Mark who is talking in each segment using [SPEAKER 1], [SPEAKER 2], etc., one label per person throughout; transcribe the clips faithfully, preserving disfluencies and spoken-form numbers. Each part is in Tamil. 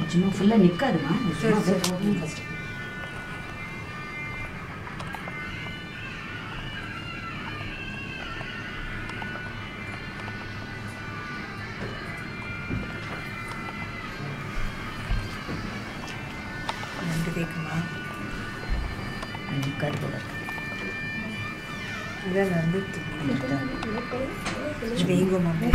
[SPEAKER 1] சும்மா ஃபுல்லாக நிற்காதுமா. சரி சரி ஃபஸ்ட்டு
[SPEAKER 2] ரெண்டு கேட்குமா?
[SPEAKER 1] நிற்காது போல
[SPEAKER 2] இதில் வந்து வேங்கும் மாமே.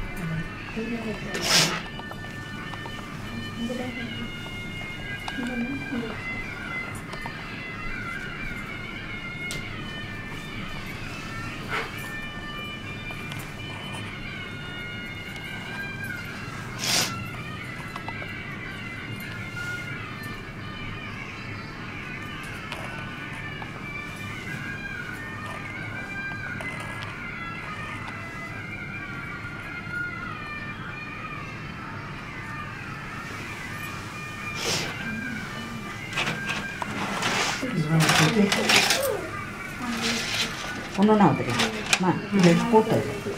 [SPEAKER 1] ஒன்றா வந்துடுமா இது போட்டு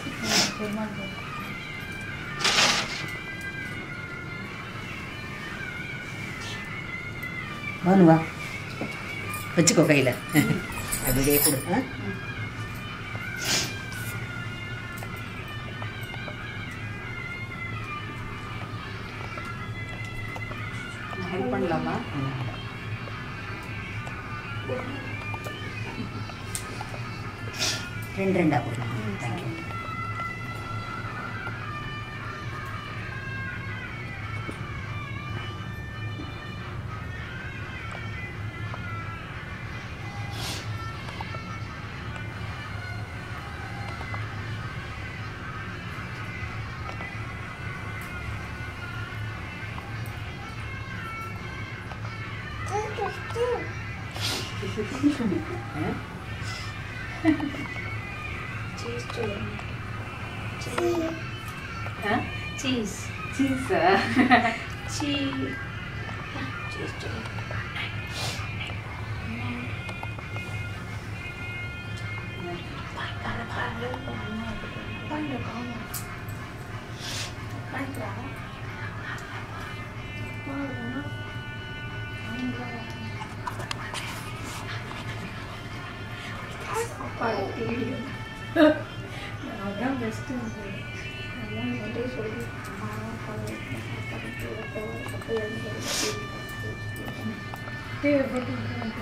[SPEAKER 1] வானு வா வச்சுக்கோ கையில் அப்படியே கொடு.
[SPEAKER 2] ஹெல்ப் பண்ணலாமா?
[SPEAKER 1] ரெண்டு ரெண்டாக கொடுக்கலாம். Thank you.
[SPEAKER 3] Cheese chili. Cheese.
[SPEAKER 2] Huh?
[SPEAKER 3] Cheese.
[SPEAKER 2] Cheese.
[SPEAKER 3] Cheese. Cheese chili.
[SPEAKER 2] அதான் பெஸ்ட்டு. தேவைப்பட்டு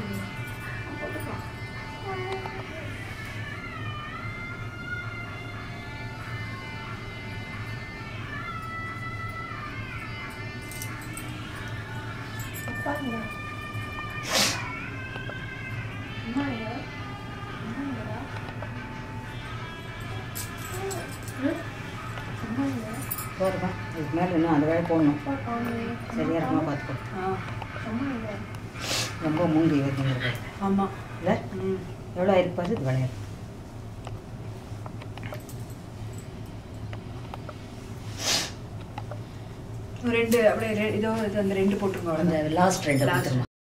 [SPEAKER 1] போதுமா? இதுக்கு மேலே இன்னும் அந்த வேலை போடணும். சரியா இருக்குமா பார்த்துக்கோ. ரொம்ப மூங்கி வைக்கிறது.
[SPEAKER 2] ஆமாம்.
[SPEAKER 1] இல்லை எவ்வளோ ஆயிருக்கு பாரு. இது விளையாடு.
[SPEAKER 2] ரெண்டு அப்படியே இதோ இது அந்த ரெண்டு போட்டுருங்க.
[SPEAKER 1] அந்த லாஸ்ட் ரெண்டு கொடுத்துருமா.